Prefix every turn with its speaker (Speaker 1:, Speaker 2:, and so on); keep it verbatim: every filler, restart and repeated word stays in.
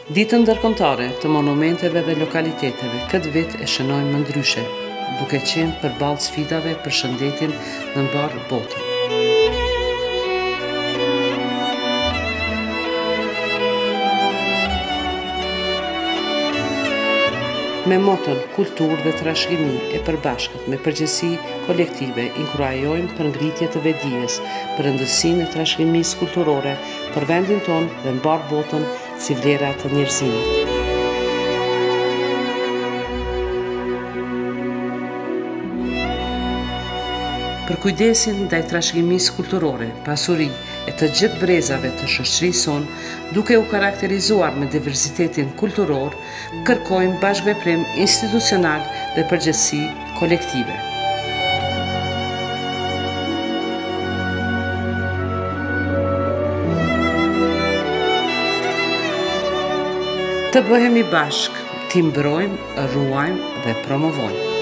Speaker 1: Ditën ndërkombëtare të monumenteve dhe lokaliteteve këtë vit e shënojmë më ndryshe, duke qenë përballë sfidave për shëndetin në mbar botën. Me moton kulturë dhe trashëgimi e përbashkët me përgjegjësi kolektive, inkurajojmë për ngritje të vetdijes, për rëndësinë e trashëgimisë kulturore për vendin tonë dhe mbar botën si vlera të njerëzimit. Për kujdesin ndaj trashëgimisë kulturore, pasuri e të gjithë brezave të shoqërisë sonë, duke u karakterizuar me diversitetin kulturor, kërkojmë bashkëveprim institucional dhe përgjegjësi kolektive. Të bëhemi bashkë, t'i mbrojmë, ruajmë dhe promovojmë.